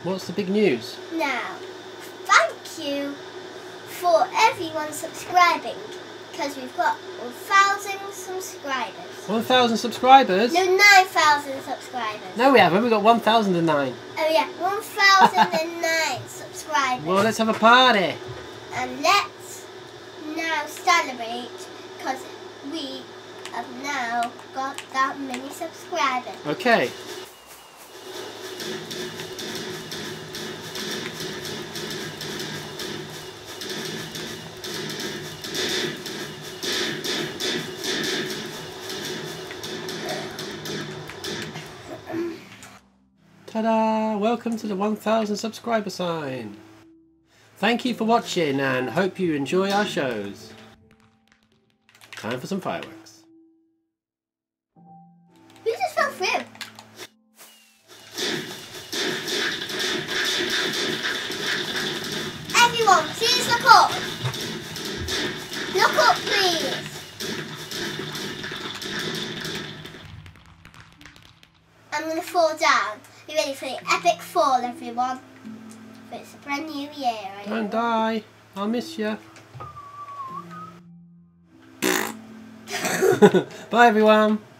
What's the big news? Now, thank you for everyone subscribing, because we've got 1,000 subscribers. 1,000 subscribers? No, 9,000 subscribers. No, we haven't. We've got 1,009. Oh yeah, 1,009 subscribers. Well, let's have a party. And let's now celebrate, because we have now got that many subscribers. Okay. Ta-da! Welcome to the 1,000 subscriber sign. Thank you for watching and hope you enjoy our shows. Time for some fireworks. Who just fell through? Everyone, please look up. Look up, please. I'm going to fall down. Be ready for the epic fall, everyone. But it's a brand new year. Don't die. I'll miss you. Bye, everyone.